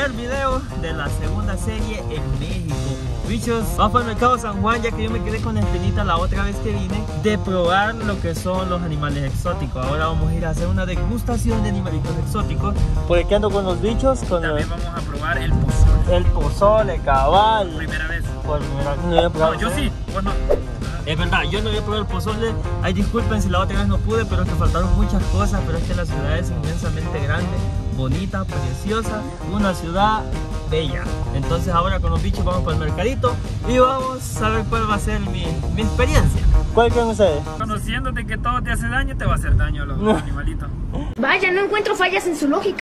primer video de la segunda serie en México. Bichos, vamos para el mercado San Juan, ya que yo me quedé con la espinita la otra vez que vine de probar lo que son los animales exóticos. Ahora vamos a ir a hacer una degustación de animalitos exóticos. Por aquí ando con los bichos. También vamos a probar el pozole. El pozole, cabal. Primera vez. Por primera vez. No, yo sí, pues no. Es verdad, yo no había probado el pozole. Ay, disculpen si la otra vez no pude, pero es que faltaron muchas cosas. Pero es que la ciudad es inmensamente grande, bonita, preciosa. Una ciudad bella. Entonces ahora con los bichos vamos para el mercadito y vamos a ver cuál va a ser mi experiencia. ¿Cuál creen ustedes? Conociéndote que todo te hace daño, te va a hacer daño a los animalitos. Vaya, no encuentro fallas en su lógica.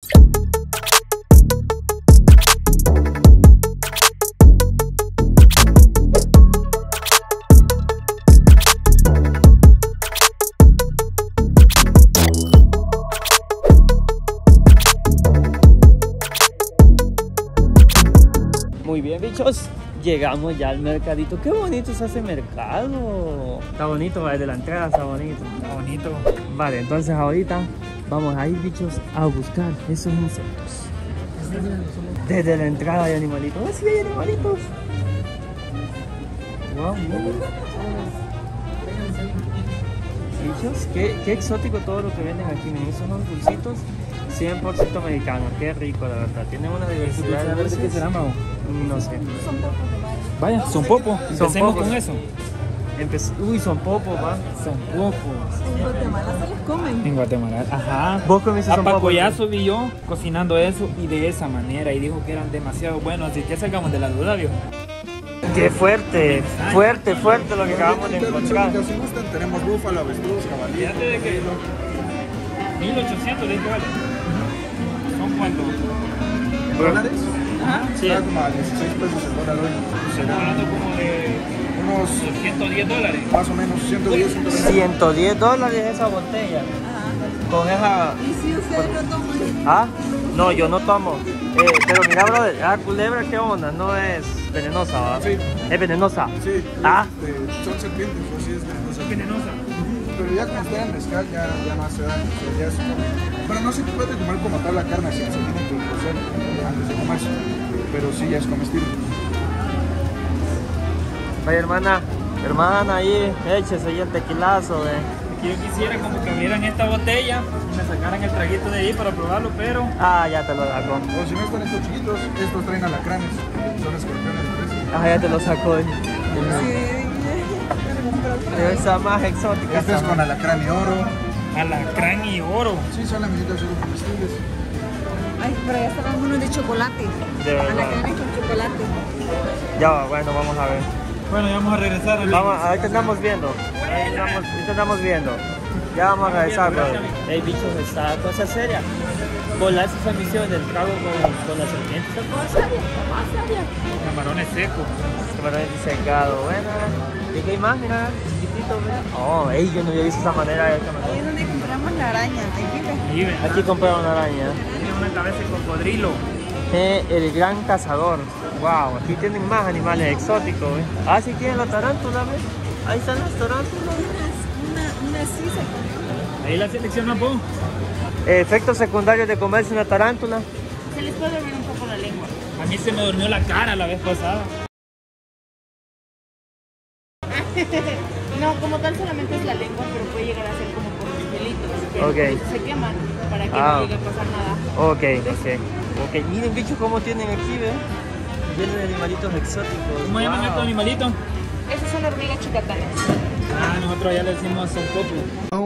Muy bien, bichos, llegamos ya al mercadito. Qué bonito es ese mercado. Está bonito, desde la entrada está bonito. Está bonito. Vale, entonces ahorita vamos a ir, bichos, a buscar esos insectos. Desde la entrada hay animalitos. ¡Ah, sí hay animalitos! Wow. Bichos, qué exótico todo lo que venden aquí. Miren, son unos dulcitos 100% americanos. Qué rico, la verdad. Tienen una diversidad de dulces. ¿Qué será, Mau? No sé. Vaya, son popos. Empecemos con eso. Uy, son popos, va. Son popos. ¿En Guatemala se los comen? En Guatemala, ajá. ¿Vos comiste son popos? A Pacoyazo vi yo cocinando eso y de esa manera y dijo que eran demasiado buenos, así que sacamos de la duda, vio. Qué fuerte, fuerte lo que acabamos de encontrar. Tenemos búfalo, avestruz, jabalí. Fíjate de que 1800 de vale. ¿Son cuántos? ¿Dólares? Ajá. Sí. Está como a 16 pesos el dólar hoy. Estamos hablando como de unos $110. más o menos 110, 110 dólares esa botella. Con esa... ¿Y si ustedes no toman? ¿Ah? No, yo no tomo. Pero mira, brother, culebra, ¿qué onda? No es venenosa, ¿verdad? Sí. ¿Es venenosa? Sí. Ah. Son serpientes, así es venenosa. Es venenosa. Pero ya cuando está en mezcal ya más se da. Ya se come. Pero no se puede comer como tal la carne, así se tiene que cocer antes de comerse. Pero sí ya es comestible. Vaya, hermana, ahí, échese ahí el tequilazo, Yo quisiera como que abrieran esta botella y me sacaran el traguito de ahí para probarlo, pero... Ah, ya te lo sacó. O si no están estos chiquitos, estos traen alacranes, son escorpiones. Ah, ya te lo sacó. Esa más exótica. Este es con alacrán y oro. Alacrán y oro. Sí, son amiguitos comestibles. Ay, pero ya estaban unos de chocolate. De verdad. Alacranes con chocolate. Ya va, bueno, vamos a ver. Bueno, ya vamos a regresar. Ahí te andamos viendo. Ahí te andamos viendo. Ya vamos a regresar, bro. Hey, bichos, está cosa seria. Volarse esa misión del trago con la serpiente. Camarones secos. Camarones secados, bueno. ¿Y qué más? Mira, chiquitito, mira. Oh, ey, yo no había visto esa manera de camarón. Ahí es donde compramos la araña. Ahí vive. Aquí compraron una araña. Tiene una cabeza de cocodrilo. El gran cazador. Wow, aquí tienen más animales exóticos. Ah, sí tienen la tarántula, ¿ves? Ahí están las tarántulas. Una sisa. Ahí la selección no puedo. Efectos secundarios de comerse una tarántula. Se les puede dormir un poco la lengua. A mí se me durmió la cara la vez pasada. No, como tal solamente es la lengua, pero puede llegar a ser como por los pelitos. Que se queman para que no llegue a pasar nada. Ok. Miren, bichos, cómo tienen aquí, ¿ves? Vienen de animalitos exóticos. ¿Cómo llaman estos animalitos? Esas son hormigas chicatanas. Ah, nosotros ya le decimos son popo.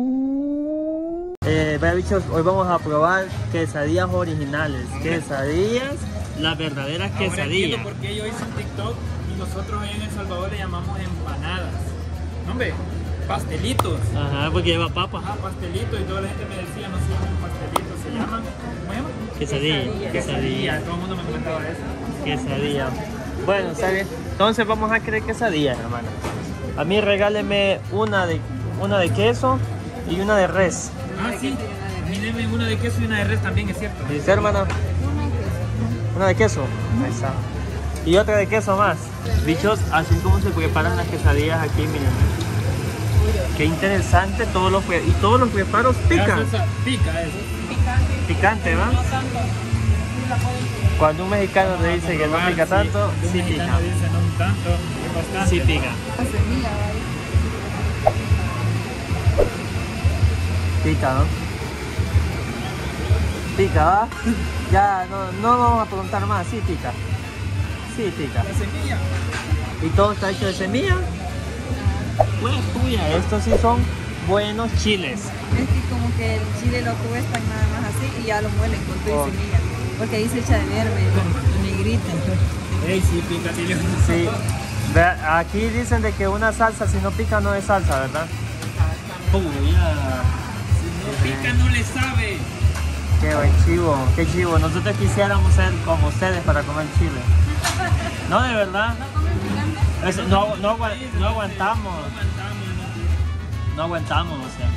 Vaya, bichos, hoy vamos a probar quesadillas originales. Quesadillas, las verdaderas quesadillas. Ahora entiendo por qué yo hice un TikTok y nosotros ahí en El Salvador le llamamos empanadas. No, hombre, pastelitos. Ajá, porque lleva papa. Ah, pastelitos, y toda la gente me decía, no se llaman pastelitos, se llaman, ¿cómo se llaman? Quesadilla. Todo el mundo me comentaba eso. Quesadilla. Bueno, está bien. Entonces vamos a querer quesadillas, hermano. A mí regáleme una de queso y una de res. Ah, sí. A mí deme una de queso y una de res también, es cierto. ¿Dice, hermana? Una de queso. Ahí está. Y otra de queso más. Bichos, así es como se preparan las quesadillas aquí, miren. Qué interesante, todos los preparos pican. Pica eso. Picante, ¿va? Cuando un mexicano te dice que no pica tanto, sí sí pica. dice no tanto, es bastante. Sí pica. Pica, ¿no? Pica, ¿va? Ya, no vamos a preguntar más, sí pica. Sí pica. La semilla. ¿Y todo está hecho de semilla? Pues puya, estos sí son buenos chiles. Es que como que el chile lo tuestan nada más así y ya lo muelen con todo y semilla. Porque ahí se echa de verde y negrita. Ey, sí pica, tiene Sí. Aquí dicen de que una salsa si no pica no es salsa, ¿verdad? Puya. Si no pica no le sabe. Qué buen chivo, qué chivo. Nosotros quisiéramos ser como ustedes para comer chile. No, de verdad. No aguantamos. No aguantamos, o sea.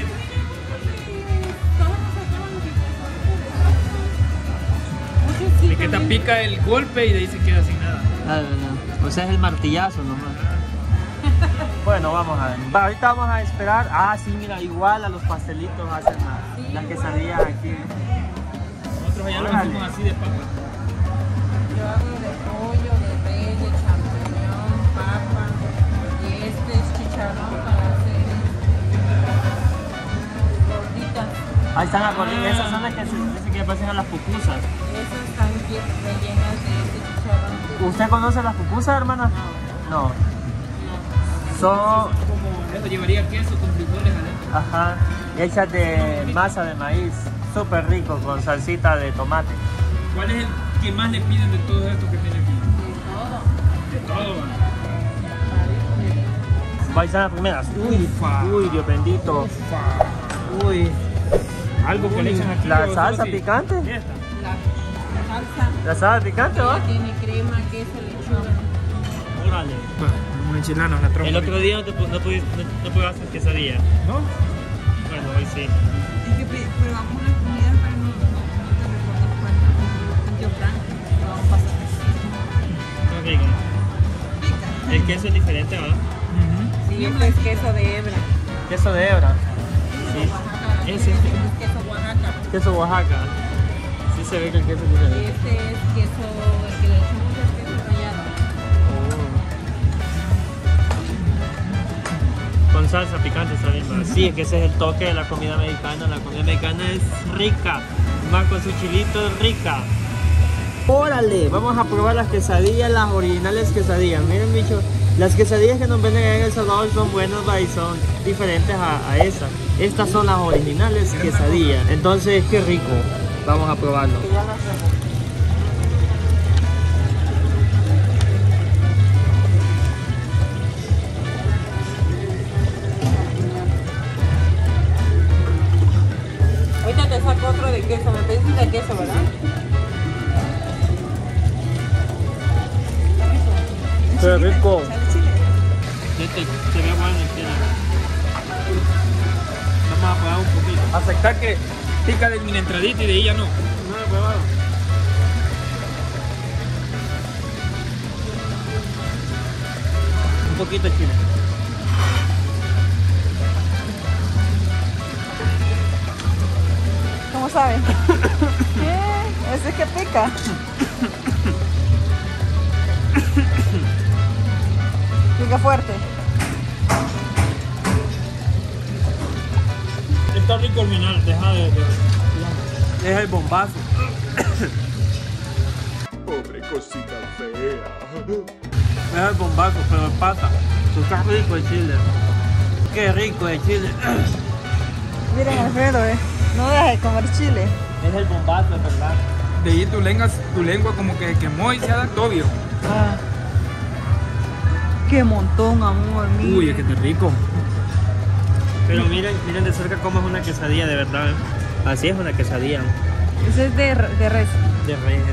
De que te pica el golpe y de ahí se queda sin nada. O sea, es el martillazo nomás. Bueno, vamos a ver. Ahorita vamos a esperar. Ah, sí, mira, igual a los pastelitos hacen las quesadillas aquí. Nosotros allá lo hacemos así de papa. Yo hago de pollo, de res, de champiñón, papa. Y este es chicharrón para hacer gorditas. Ahí están las gorditas. Esas son las que se parecen a las pupusas. Esas están rellenas de este chicharrón. ¿Usted conoce las pupusas, hermana? No. Son... Como eso llevaría queso con frijoles adentro. Ajá. Hechas de masa de maíz. Súper rico, con salsita de tomate. ¿Cuál es el que más le piden de todo esto que tiene aquí? De todo. Vais a las primeras. Uy, Dios bendito. Uy. Algo que le echan aquí. La o salsa solo así. picante. Esta. La salsa La salsa picante, ¿va? tiene crema, queso, lechuga. Órale. Como en chilano, la trompa. El otro día no pude hacer quesadilla. ¿No? Bueno, hoy sí. Es que probamos una comida, pero no te recuerdo cuál. Yo blanco, lo vamos a pasar. Muy rico. El queso es diferente, ¿verdad? Sí, este es queso de hebra. Queso de hebra. Sí. Ese Ese. es queso Oaxaca. Queso Oaxaca. Sí se ve que el queso es Y diferente. este es queso, el que le echamos es queso rallado. Con salsa picante está bien, ¿verdad? Sí, es que ese es el toque de la comida mexicana. La comida mexicana es rica. Más con su chilito es rica. ¡Órale! Vamos a probar las quesadillas, las originales quesadillas. Miren, bicho, las quesadillas que nos venden en El Salvador son buenas, y son diferentes a esas. Estas son las originales quesadillas. Entonces, qué rico. Vamos a probarlo. Ahorita te saco otro de queso, me pediste de queso, ¿verdad? ¡Qué rico! ¿Sale chile? Se ve bueno el chile. Vamos a probar un poquito. Aceptar que pica de mi entradita y de ella no. No lo he probado. Un poquito de chile. ¿Cómo sabe? ¿Qué? ¿Ese que pica? Pica fuerte. Está rico el final, deja de... Es el bombazo. Pobre cosita fea. Es el bombazo, pero pasa. Está rico el chile. Qué rico el chile. Miren, Alfredo, no deja de comer chile. Es el bombazo, es verdad. De ahí tu lengua como que quemó y se adaptó, viejo. Ah. Qué montón, amor mío. Uy, es que está rico. Pero miren de cerca cómo es una quesadilla de verdad. Así es una quesadilla Ese es de res. de res.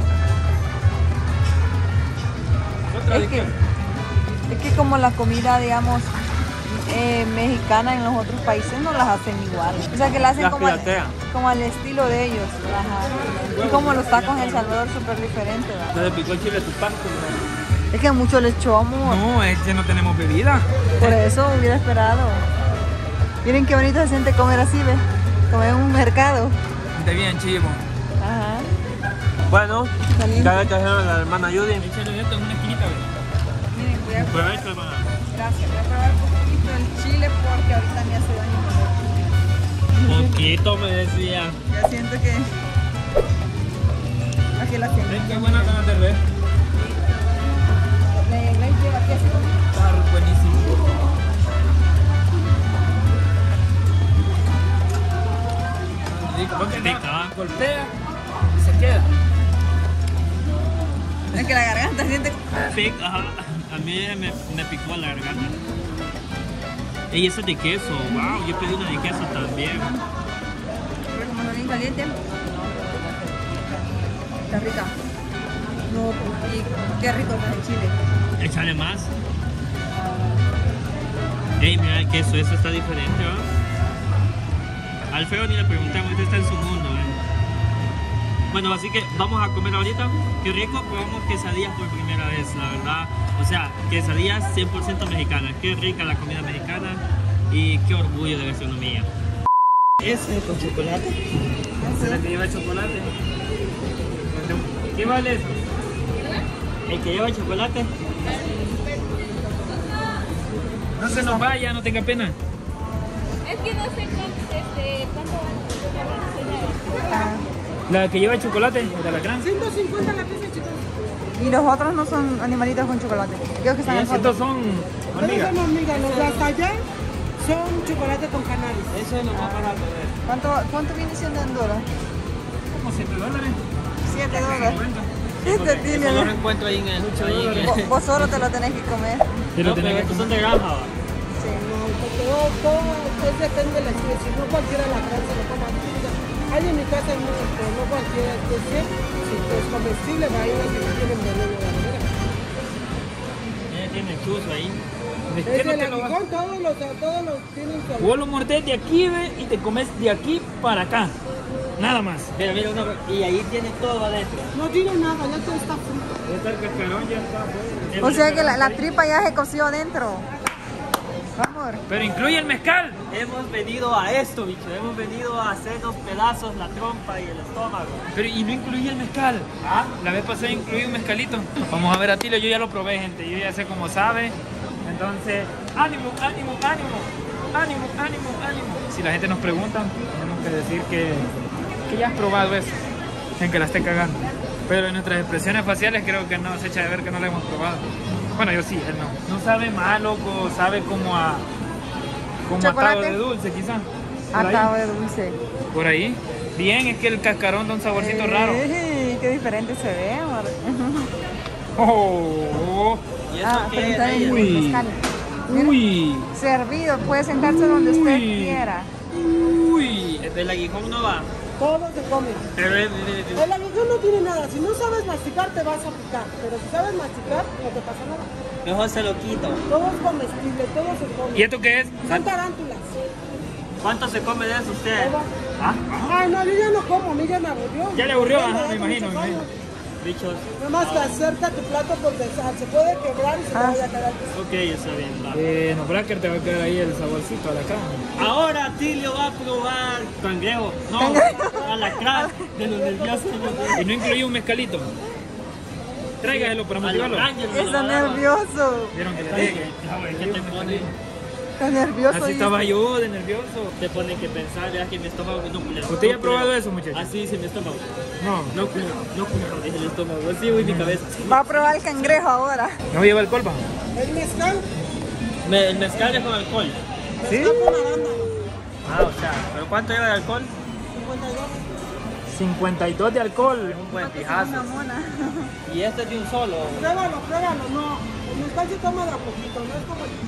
Es que como la comida, digamos, mexicana en los otros países no las hacen igual. O sea, que la hacen Las como piratean. al estilo de ellos. Ajá. Y como los tacos en El Salvador, súper diferente, ¿verdad? ¿No le picó el chile a tu pasto? Es que mucho le echó, amor. No, es que no tenemos bebida. Por eso hubiera esperado. Miren qué bonito se siente comer así, ¿ves? Comer en un mercado. Está bien chivo. Ajá. Bueno, Caliente. cada cajero de la hermana Judy. Échale esto en una esquinita, ¿ves? Miren, voy a probar. Provecho, hermana. Gracias, voy a probar un poquito el chile porque ahorita me hace daño. Poquito me decía. Ya siento que... Aquí la tengo. Ven, qué buena ganas de ver. Le lleva aquí así como... Está buenísimo. Rico, porque Rica. golpea y se queda. Es que la garganta siente... Ajá. A mí me picó la garganta. Y eso es de queso. Wow, yo pedí una de queso también. Pero como está bien caliente. Está rica. No, y qué rico está el chile. Échale más. Ey, mira el queso, eso está diferente, ¿no? Al feo ni le preguntamos, este está en su mundo, Bueno, así que vamos a comer ahorita. Qué rico, probamos quesadillas por primera vez, la verdad. O sea, quesadillas 100% mexicanas. Qué rica la comida mexicana y qué orgullo de gastronomía. ¿Ese con chocolate? ¿Será que lleva chocolate? ¿Qué vale eso? ¿El que lleva chocolate? No se nos vaya, no tenga pena. Es que no sé cuánto La que lleva chocolate, de la gran. 150 la pieza, chicos. Y los otros no son animalitos con chocolate. Creo que están en Estos son hormigas. Son hormigas, los de hasta allá son chocolate con cannabis. Eso es lo más barato, ¿Cuánto viene siendo en dólares? Como $7. $7. Este tiene. Eso lo encuentro ahí en el... Vos solo te lo tenés que comer. Pero No, tenés pero que estos comer. son de granja. Sí. No, porque todo pues, depende de la especie, no cualquiera la granja lo coma. Hay en mi casa en México, no cualquiera especie, si es comestible, va a ir a que no tienen veneno de la Tiene chuzo ahí. ¿De Es qué no el te lo vas? aguijón, todos los tienen su Vos lo mordés de aquí, ve, y te comes de aquí para acá. Nada más. Mira, mira, y ahí tiene todo adentro. No tiene nada, ya todo está frito. Ya está el cascarón, ya está afuera. O sea que la tripa ya se coció adentro. Amor. Pero incluye el mezcal. Hemos venido a esto, bicho. Hemos venido a hacernos pedazos la trompa y el estómago. Pero y no incluye el mezcal. ¿Ah? La vez pasada incluí un mezcalito. Vamos a ver a Tilio, yo ya lo probé, gente. Yo ya sé cómo sabe. Entonces, ánimo, ánimo, ánimo. Ánimo, ánimo, ánimo. Si la gente nos pregunta, tenemos que decir que ya has probado eso. En que la esté cagando. Pero en nuestras expresiones faciales creo que no se echa de ver que no la hemos probado. Bueno, yo sí, él no. No sabe mal, loco. Sabe como a atado de dulce, quizás. Atado de dulce. Por ahí. Bien, es que el cascarón da un saborcito raro. Qué diferente se ve, amor. Oh, ¿Y eso Ah, qué pero es está ahí? en Uy. el mezcal. Mira, uy, servido, puede sentarse donde usted Uy. quiera. uy. El aguijón no va. Todo se come. Pero El aguijón no tiene nada, si no sabes masticar te vas a picar, pero si sabes masticar no te pasa nada. mejor se lo quito. Todo es comestible, todo se come. ¿Y esto qué es? Son tarántulas. ¿Cuánto se come de eso usted? Todo. ¿Ah? Ay, no, yo ya no como, a mí ya me aburrió. Ya le aburrió, Ya ajá, da me imagino, muchos me imagino. años. Bichos. Nada más que acerca tu plato porque se puede quebrar y se te vaya a quedar. Ok, está bien, va. No, Bracker te va a quedar ahí el saborcito a la cara. Ahora Tilio va a probar cangrejo. No, alacrán de los nerviosos. Y no incluye un mezcalito. Tráigaselo para A los motivarlo. Rangers me lo Está daban. nervioso. ¿Vieron que le ¿Sabes dije? qué te pone? Está nervioso. Así y- estaba yo de nervioso. Te pone que pensar, ya que mi estómago no culero. ¿Usted ya ha no probado culero. eso, muchachos? Así dice mi estómago. No. No culero, dije el estómago. Así voy mi cabeza. Va a probar el cangrejo ahora. ¿No lleva alcohol, pa? El mezcal, El mezcal es con alcohol. ¿Sí? mezcal con arándanos. Ah, o sea, ¿pero cuánto lleva de alcohol? 52. 52 de alcohol. Un buen pijazo. Una mona. Y este es de un solo. Pruébalo, pruébalo, no. El mezcal se toma de a poquito, no es como el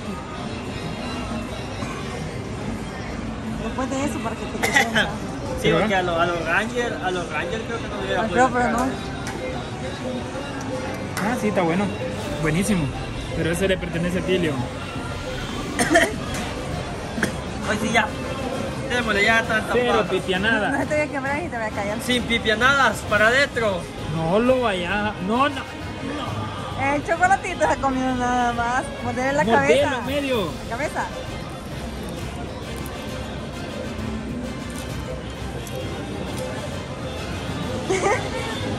Después de eso, para que te cuenta. Sí, porque a los Rangers creo que no hubiera Pero no. Ah, sí, está bueno. Buenísimo. Pero ese le pertenece a Tilio. Hoy sí ya. Démosle ya tanta Pero paja. No pipianada. se te voy a quebrar y te voy a callar. Sin pipianadas, para adentro. No lo vaya. No, no. El chocolatito se ha comido nada más. Morderle la Mordelo cabeza. en medio. Cabeza.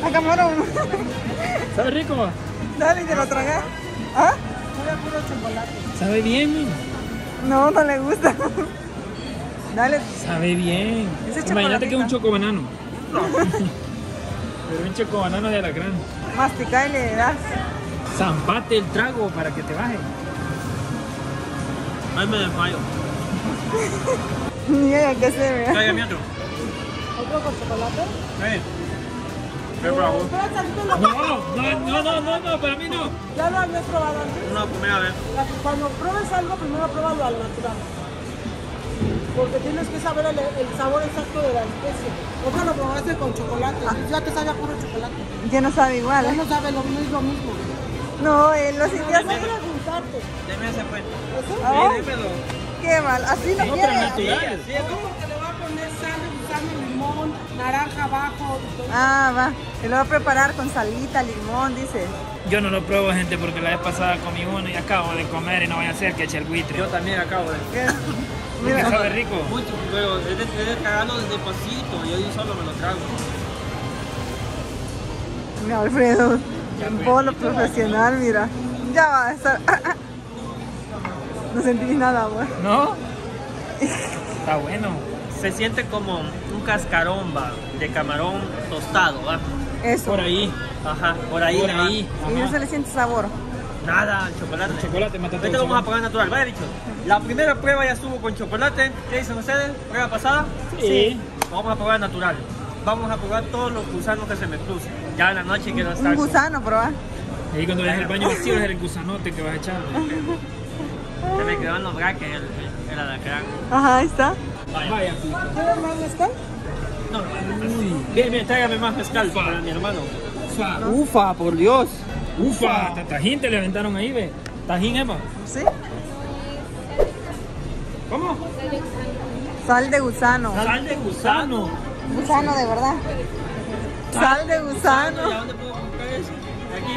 A camarón. ¿Sabe rico? Dale, te lo tragas. ¿Ah? Sabe puro chocolate. ¿Sabe bien? No, no le gusta. Dale. Sabe bien. Ese Imagínate que es un chocolatito. chocobanano. Pero un chocobanano de alacrán. Mastica y le das. Zampate el trago para que te baje. Ay, me desmayo. Niega que se vea. Tráigame otro. ¿Otro con chocolate? Sí. Qué bravo. Espera tantito, lo- No, para mí no. Ya lo habías probado antes. Una primera vez. Cuando pruebes algo, primero pruébalo al natural. Porque tienes que saber el sabor exacto de la especie. Otra lo probaste con chocolate, ya te sabe a puro chocolate. Ya no sabe igual. Ya no sabe lo mismo. No, él lo sintió así. Voy a preguntarte. Deme ese pues. ¿Eso? Oh, Sí, dímelo. qué mal. Así no No, pero quiere. natural. Sí, No, porque le voy a poner sal, gusano, limón, naranja abajo. Y todo. Ah, va. Y lo va a preparar con salita, limón, dice. Yo no lo pruebo, gente, porque la vez pasada comí uno y acabo de comer y no voy a hacer que eche el buitre. Yo también acabo de. ¿Qué? Porque Mira, sabe rico. Mucho, pero es de tragarlo despacito. Yo solo me lo trago. mira, Alfredo. En polo profesional, mira. Ya va a estar. No sentís nada, amor. ¿No? Está bueno. Se siente como un cascarón, va, de camarón tostado, va. Eso. Por ahí. Ajá, por ahí. Por le va. ahí. Y no Ajá. se le siente sabor. Nada, el chocolate. El chocolate mata todo. Ahorita lo vamos a probar natural, vaya dicho. La primera prueba ya estuvo con chocolate. ¿Qué dicen ustedes? ¿Prueba pasada? Sí. Vamos a probar natural. Vamos a probar todos los gusanos que se me crucen. Ya en la noche quiero estar. Un gusano, probar. Y ahí cuando vayas al baño vacío es el gusanote que vas a echar. Se me quedó en los braques el alacrán. Ajá, ahí está. Vaya. ¿Quieres más mezcal? No, bien, tráigame más mezcal para mi hermano. Ufa, por Dios. Ufa, hasta tajín te le aventaron ahí, ve. Tajín, Emma. ¿Sí? ¿Cómo? Sal de gusano. Sal de gusano. Gusano de verdad. Sal de ¿Y a gusano. dónde puedo comprar eso? Aquí.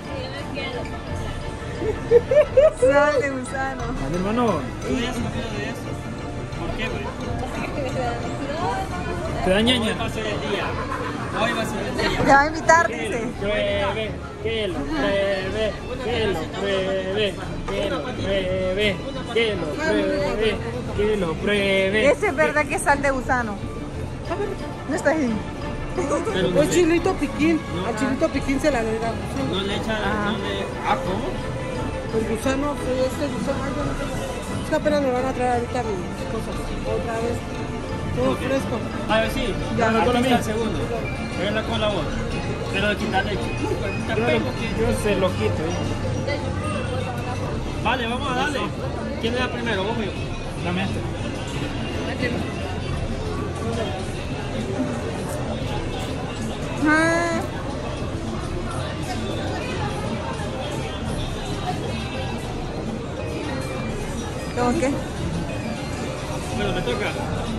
Sal de gusano. Vale, hermano. Yo ya he sabido de eso. ¿Por qué, güey? Te da Hoy ñaña. va a ser el día. Hoy va a ser el día. Te va a invitar, dice. Pruebe, que lo pruebe, que lo pruebe, que lo pruebe, que lo pruebe, que lo pruebe. Ese es verdad que es sal de gusano. No está ahí. Pero no Es sé. chilito piquín. No. Al chilito piquín se le agrega. No le echan. No le... ¿cómo? El gusano, pues este gusano, ay, yo no sé. Es que apenas me van a traer ahorita mis cosas. Otra vez. Todo Ok. fresco. A ver, sí. Ya, Aquí la cola está mía. el segundo. Pero la cola vos. Pero de quitar leche. Yo se lo quito. ¿eh? Vale, vamos a darle. ¿Quién le da primero? ¿Vos o yo? Dame este. Ah, ¿cómo qué? Bueno, me toca.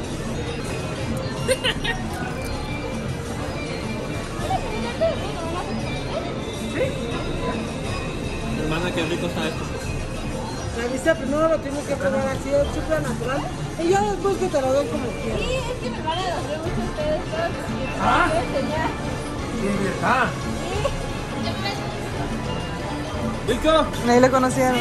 Hermana, qué rico está esto. La vista primero lo tienes que probar así, es súper natural. Y ya después que te lo den como quieras. Sí, es que me van a dar mucho a ustedes todos. Ah. Voy a enseñar. De verdad. ¿Rico? Ahí lo conocieron.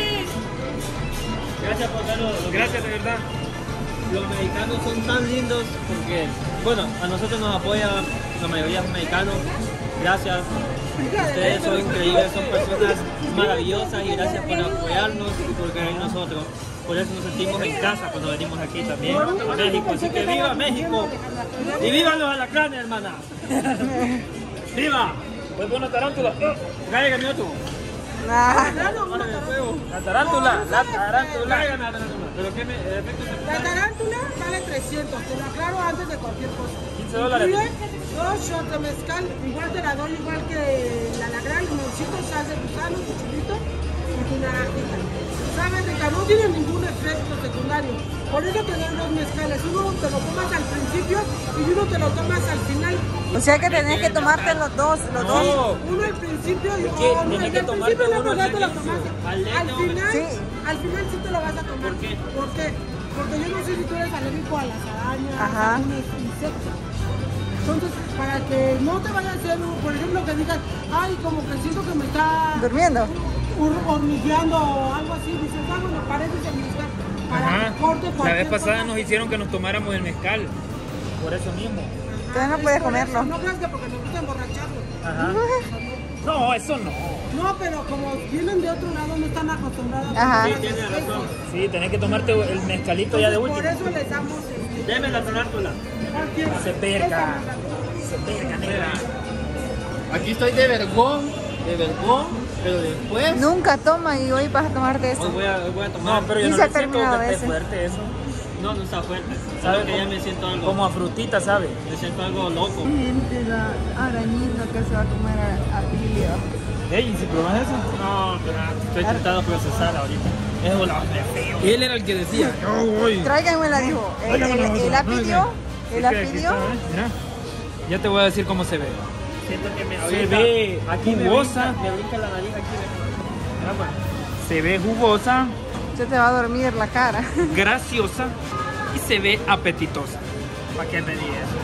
Gracias por verlo. Gracias, de verdad. Los mexicanos son tan lindos porque, bueno, a nosotros nos apoya la mayoría son mexicanos. Gracias. Ustedes son increíbles, son personas maravillosas y gracias por apoyarnos y por creer en nosotros. Por eso nos sentimos en casa cuando venimos aquí también a México. Así que ¡viva México! ¡Y viva los alacranes, hermana! ¡Viva! Pues una tarántula. Tráigame otro. Ah, Órale, de fuego. La tarántula, la tarántula. Tráigame la tarántula. ¿Pero qué efecto se La tarántula vale 300, te lo aclaro antes de cualquier cosa. $15. Incluye 2 shots de mezcal, igual te la doy igual que la alacrán, limoncito, sal de gusano, tu chilito y tu naranjita. Sabe rica, no tiene ningún efecto secundario. Por eso te doy 2 mezcales, uno te lo tomas al principio y uno te lo tomas al final. o sea que tenés que tomarte los dos, los dos. No. Uno al principio y qué? uno Tienes que al tomarte principio uno no, al ya te lo inicio. tomaste. Al Al Sí. final sí te lo vas a tomar. ¿Por qué? ¿Por qué? Porque yo no sé si tú eres alérgico a las arañas, Ajá. a algunos insectos. Entonces, para que no te vaya a hacer, por ejemplo, que digas, ay, como que siento que me está ¿Durmiendo? hormigueando o algo así, dices, ah, bueno, parece que me está para Ajá. que corte La cualquier vez pasada cosa. nos hicieron que nos tomáramos el mezcal. Por eso mismo. Entonces no puedes comerlo. No creas que porque nos gusta emborracharlo. Ajá. No, eso no. No, pero como vienen de otro lado, no están acostumbrados Ajá. a Sí, tomar tiene eso. razón. Sí, tenés que tomarte el mezcalito ya de último. Por eso les damos Deme la tarántula. cualquier... Se perca. Se perca, negra. Aquí estoy de vergón, pero después... Nunca toma y hoy vas a tomarte Hoy eso. voy a tomar. No, pero yo Y no se ha le siento terminado que esté ese. fuerte eso. No, no está fuerte. Sabe Sabe que ya me siento algo. como a frutita, ¿sabe? Me siento algo loco. Gente, la arañita que se va a comer a Pilio. Ey, ¿y si probas eso? No, pero estoy tratando de procesar ahorita. Es un feo. Él era el que decía, yo voy. Tráiganmela, dijo. Él la pidió. Él la pidió. Mira, ya te voy a decir cómo se ve. Siento que me Se ve aquí jugosa. me brinca la nariz aquí. Mira, pues. Se ve jugosa, Se te va a dormir la cara. graciosa y se ve apetitosa. ¿Para qué me di eso?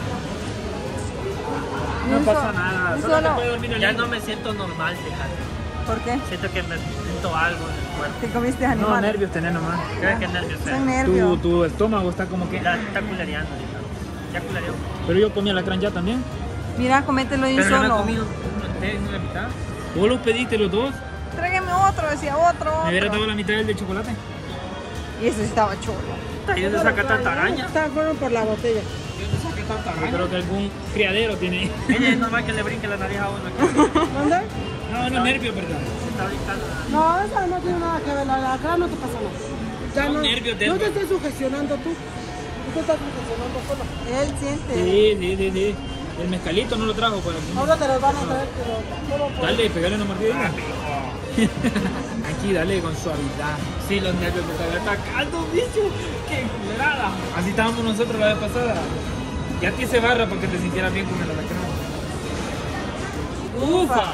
No Un pasa so- nada, un solo te solo- puede dormir el Ya hígado. no me siento normal, fíjate. ¿Por qué? Siento que me siento algo en el cuerpo. Que comiste No, animal. nervios tenés nomás. ¿Crees que nervios Son sea? nervios. Tu estómago está como que... Ya está culereando ahorita. Ya culereó. Pero yo comí alacrán ya también. Mira, comételo de un Pero yo me he solo. comido la mitad. ¿Vos los pediste los dos? Tráigame otro, decía otro. ¿Me hubiera otro. dado la mitad del de chocolate? Y ese sí estaba chulo. ¿Y dónde saca tanta araña? Fueron por la botella. Yo creo que algún criadero tiene. Ella es normal que le brinque la nariz a uno aquí. ¿Dónde? No, no, nervios, ¿verdad? Se está brincando. No, esa no tiene nada que ver, la cara no te pasa nada. Ya Son no, nervios de no él. te estés sugestionando tú. Tú te estás sugestionando solo. Él siente. Sí. El mezcalito no lo trajo para aquí. Ahora te los van a traer, pero solo por... Dale, pegale una mordida. Aquí, dale con suavidad. Sí, los nervios me están atacando, bicho. ¡Qué culerada! Así estábamos nosotros la vez pasada. Ya te hice barra para que te sintieras bien con el alacrán. ¡Ufa!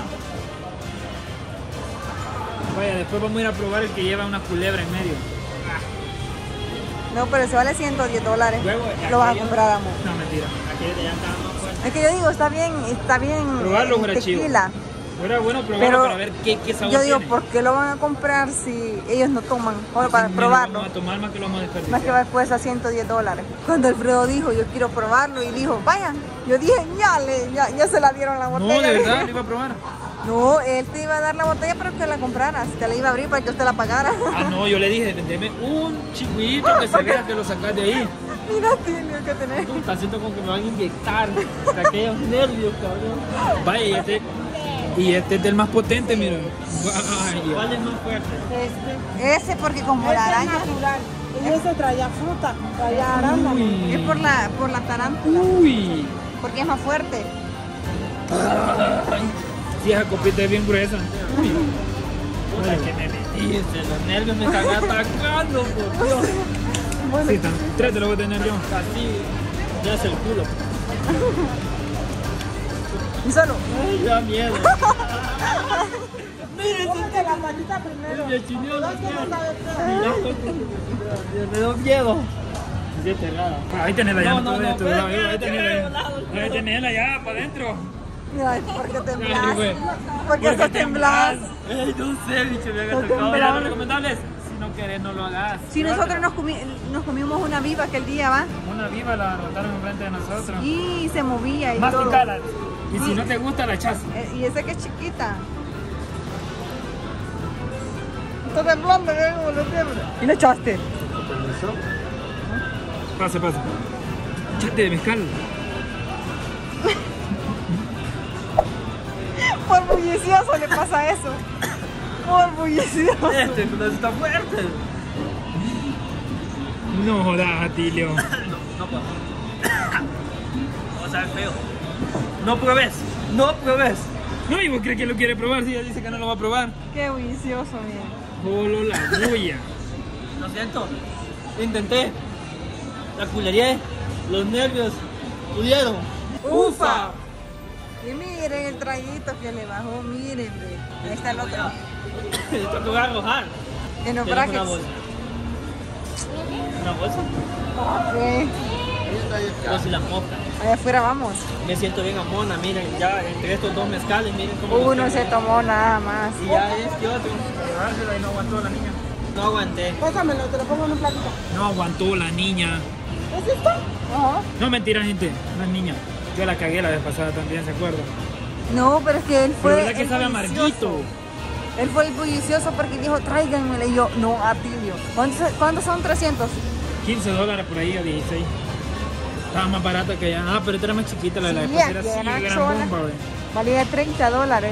Vaya, después vamos a ir a probar el que lleva una culebra en medio. No, pero ese vale $110. Luego, Lo vas a aquello- comprar, amor. No, mentira. Aquel ya estaba más fuerte. Es que yo digo, está bien Probarlo fuera chido. tequila. Era bueno probarlo Pero para ver qué sabor yo digo, tiene. ¿por qué lo van a comprar si ellos no toman? Bueno, para Ni lo probarlo. vamos a tomar más que lo vamos a Más desperdiciar. que va cuesta $110. Cuando Alfredo dijo, yo quiero probarlo, y dijo, vayan. Yo dije, ya se la dieron la botella. No, de verdad, lo iba a probar. No, él te iba a dar la botella, pero que la compraras. Te la iba a abrir para que usted la pagara. Ah, no, yo le dije, deme un chiquito que se vea que lo sacas de ahí. Mira, tiene que tener. Puta, siento como que me van a inyectar. De aquellos nervios, cabrón. Vaya, y este es del más potente, mira. Vaya. ¿Cuál es más fuerte? Ese porque como la Ese es araña natural. Y ese traía fruta, traía arándano. es por la tarántula, Uy. porque es más fuerte. Sí, esa copita es bien gruesa. Uy. Puta, que me metiste. Los nervios me están atacando, por Dios. Sí, tres te lo voy a tener yo. Así, ya es el culo. Y solo. Ay, da miedo. Cómete la patita primero. Me chineó la No, es que no mierda. sabe qué. Me dio miedo. Me siento errada. Ahí tenela ya. No, no, no, Ahí tenela, espérate, ahí tenela. espérate. Ahí tenela ya, para adentro. Mira, ¿por qué temblas? Ay, güey. ¿Por qué estás temblas? Ay, no sé, bicho, me haga No tocado. Mira, los recomendables. Si no querés, no lo hagas. Si nosotros nos comimos una viva aquel día, ¿va? Una viva la rotaron enfrente de nosotros. Y se movía y Más todo. picada. Y si no te gusta, la echas. Y esa que es chiquita. Está temblando, ¿eh? Como lo tiembla. Y la echaste. Pase. Chate de mezcal. Por bullicioso le pasa eso. Por bullicioso. Este pedazo está fuerte. No jodas, Atilio. No puedo. Vamos a ver feo. No pruebes. No pruebes. No, ¿y vos crees que lo quiere probar? Si ella dice que no lo va a probar. Qué bullicioso, mira. Solo la bulla. Lo siento. Intenté. La culería. Los nervios. Pudieron. ¡Ufa! Y miren el traguito que le bajó, miren, ve. Ahí está el otro. Esto te voy a arrojar. En los Tienes brackets. una bolsa. ¿Una bolsa? Ok. Yo sí la mosca. Allá afuera vamos. Me siento bien amona, miren, ya entre estos dos mezcales, miren cómo... Uno se tomó nada más. Y ya este otro. Dársela y no aguantó la niña. No aguanté. Pásamelo, te lo pongo en un platito. No aguantó la niña. ¿Es esto? Ajá. No, mentira, gente. No es niña. Yo la cagué la vez pasada también, ¿se acuerdan? No, pero es que él fue. Pero verdad que el sabe bullicioso. amarguito. Él fue el bullicioso porque dijo, tráiganmela. Y yo, no, Atilio. ¿Cuántos son 300? $15 por ahí o 16. Estaba más barata que allá. Ah, pero esta era más chiquita, la de la Sí, vez pasada aquí era era así, gran chola. bomba, güey. Valía $30.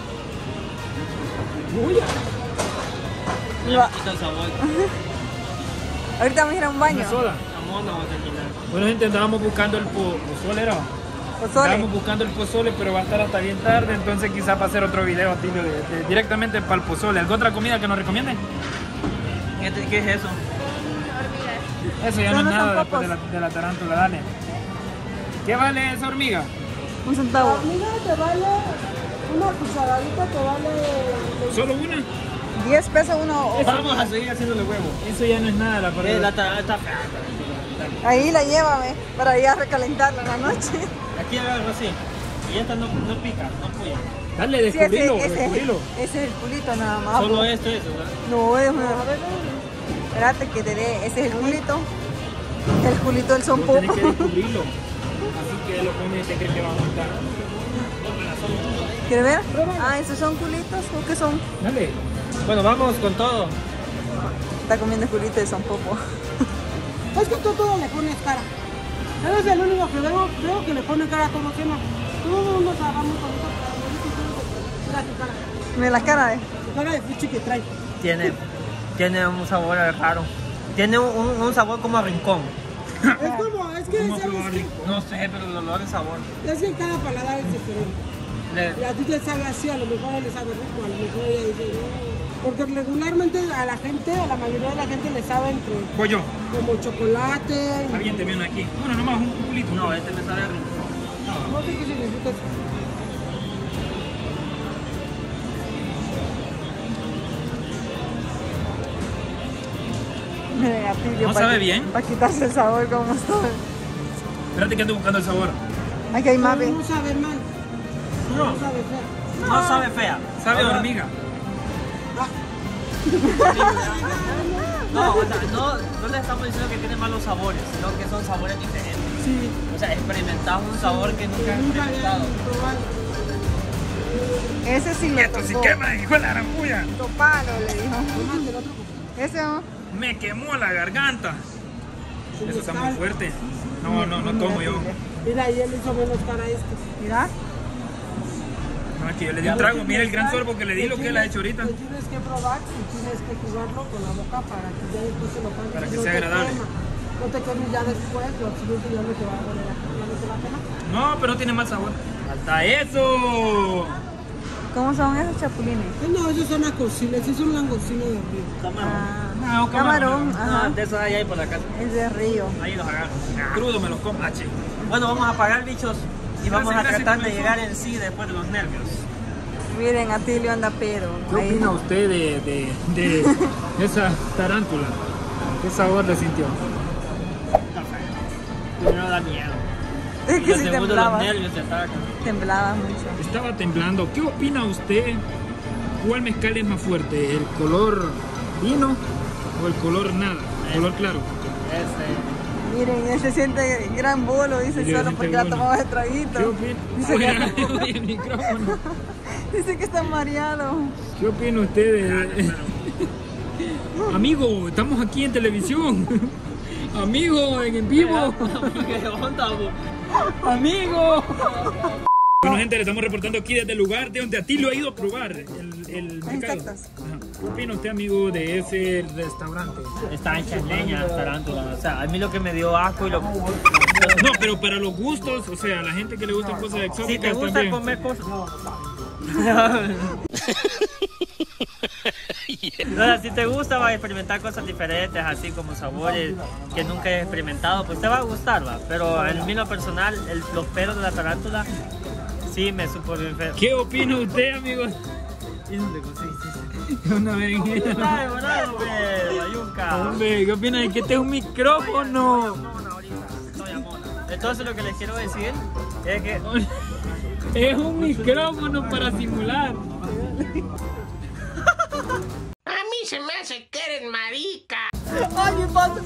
Uy, Ya me quita el sabor. Ahorita vamos a ir a un baño. una soda. Amona va a terminar. Bueno, gente, andábamos buscando el pozole, ¿era? Pozole. Estábamos buscando el pozole, pero va a estar hasta bien tarde, entonces quizás para hacer otro video, Tilio, directamente para el pozole. ¿Alguna otra comida que nos recomienden? ¿Qué es eso? Eso ya No, no es no nada son después popos. de la tarántula, dale. ¿Qué vale esa hormiga? Un La centavo. hormiga te vale, una cucharadita te vale... ¿Solo una? 10 pesos uno. Vamos a seguir haciéndole huevo. Eso ya no es nada, la La verdad. está fea. Ahí la llévame para ir a recalentarla en la noche. Aquí agarro así. Y esta no pica, no puya. Dale, Sí, descubrilo, ese descubrilo. es el culito nada más. Solo esto es, ¿verdad? No, espérate que te dé. Ese es el culito. El culito del son Vos popo. tenés que descubrirlo. Así que lo comes y te crees que va a aguantar. ¿Quieres ver? Ah, ¿esos son culitos o qué son? Dale. Bueno, vamos con todo. Está comiendo culito de son popo. Es que tú todo le pones cara. Eres el único que veo que le pone cara a todo, ¿sí no? Tú nos agarramos con esta cara. Mira tu cara. Mira la cara de. Tu cara de fuchi que trae. Tiene un sabor raro. Tiene un sabor como a rincón. Es que ¿Cómo sabes probarlo? No sé, pero el olor es sabor. es que cada paladar es diferente. Y a ti te sabe así, a lo mejor le sabe rico, a lo mejor ella dice no. Porque regularmente a la gente, a la mayoría de la gente le sabe entre Voy yo. como chocolate. Alguien te viene aquí. Bueno, nomás un culito. No, este me sabe rico. No sé qué significa eso. Miren, Atilio. ¿No sabe bien? Para quitarse el sabor como estoy. Espérate que ando buscando el sabor. Aquí hay más. No sabe mal. No, No sabe feo. no sabe fea. Sabe a Ahora- hormiga. No, o sea, no le estamos diciendo que tiene malos sabores, sino que son sabores diferentes. Sí. O sea, experimentamos un sabor que nunca has Nunca experimentado. había probado. Ese sí lo Esto sí tocó. quema, hijo de la rampulla. Palo, le dijo. Tómate el otro. Ese no. Me quemó la garganta. Eso está muy fuerte. No como yo. Mira, y él hizo menos cara a este. Mira. No, es que yo le di un trago. Mira el gran sorbo que le di, lo que él ha hecho ahorita. Lo tienes que probar y tienes que jugarlo con la boca para que ya después se lo pases. Para que No sea te agradable. quema. No te quemes ya después, lo siguiente ya no te va a doler, ya no te va a quemar. No, pero no tiene más sabor. ¡Hasta eso! ¿Cómo son esos chapulines? No, esos son acosiles, esos son langostinos de río. No, Camarón, No, ajá. de esos ahí por la casa. Es de río. Ahí los agarro. Crudo me los como. Ah, che. Bueno, vamos a apagar bichos y vamos a Gracias, tratar de gracias, llegar en sí después de los nervios. Miren, Atilio anda pedo. ¿Qué Ahí. opina usted de esa tarántula? ¿Qué sabor le sintió? Primero da miedo. Es Y que lo si segundo, los temblaba. nervios se atacan. Temblaba mucho. Estaba temblando. ¿Qué opina usted? ¿Cuál mezcal es más fuerte? ¿El color vino o el color nada? Color claro. Miren, él se siente gran bolo, dice Sí, solo siente porque ha bueno. tomado ese traguito. ¿Qué opina? Dice que, Oye, el micrófono. dice que está mareado. ¿Qué opina usted de... Amigo, estamos aquí en televisión. Amigo, en vivo. ¿Qué onda, bo? Amigo. Bueno, gente, le estamos reportando aquí desde el lugar de donde Atilio ha ido a probar el mercado. Insectos. Ajá. ¿Qué opina usted, amigo, de ese restaurante? Está hecha en leña, tarántula. O sea, a mí lo que me dio asco y lo... No, pero para los gustos, o sea, a la gente que le gustan cosas exóticas Si te gusta también. comer cosas... O sea, si te gusta, vas a experimentar cosas diferentes, así como sabores que nunca he experimentado, pues te va a gustar, va. Pero en mí lo personal, los pelos de la tarántula, sí me supo bien feo. ¿Qué opina usted, amigo? Una berenjena. Está devorado, hombre, la yuca. Hombre, ¿qué opina de que este es un micrófono? Ahorita, soy amona. Entonces lo que les quiero decir es que es un micrófono para simular. A mí se me hace que eres marica. ¡Ay, mi pata!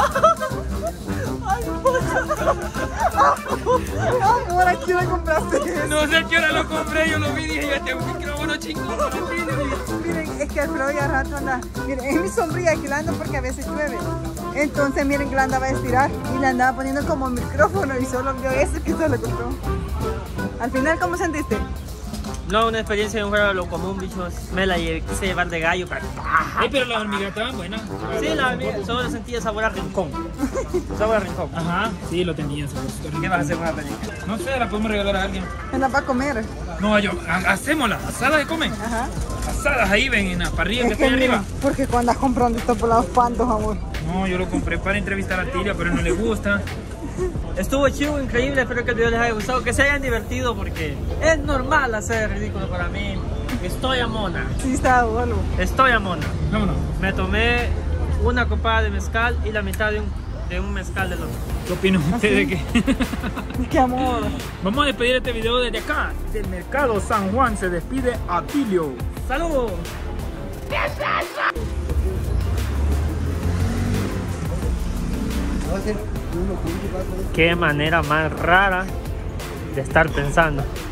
¡Ay, mi pata! Amor, ¿a qué hora compraste eso? No sé a qué hora lo compré, yo lo vi y dije, yo tengo un micrófono chingón para ti. Miren, es que Alfredo ya rato anda. Miren, es mi sombrilla que la ando porque a veces llueve. Entonces, miren que la andaba a estirar y la andaba poniendo como micrófono y solo vio ese que se lo compró. Al final, ¿cómo sentiste? no, una experiencia de un juego de lo común, bichos. Me la quise llevar de gallo para... Pero las hormigas estaban buenas. Sí, la hormiga, solo sentía sabor a rincón. Sabor a rincón. Ajá, sí, lo tenía. ¿Qué vas a hacer con la película? No sé, la podemos regalar a alguien. Me la va a comer. No, hacémosla. Asadas de comen. Ajá. Asadas ahí ven en la parrilla que está ahí miren, arriba. porque cuando andas comprando esto por los pantos, amor. No, yo lo compré para entrevistar a Tilia, pero no le gusta. Estuvo chido, increíble, espero que el video les haya gustado, que se hayan divertido porque es normal hacer ridículo para mí. Estoy a mona. Sí, está bueno. Estoy a mona. Vámonos. Me tomé una copa de mezcal y la mitad de un mezcal del otro. ¿Qué opinan ustedes de que? Qué amor. Vamos a despedir este video desde acá, del Mercado San Juan. Se despide Atilio. ¡Saludos! Qué manera más rara de estar pensando.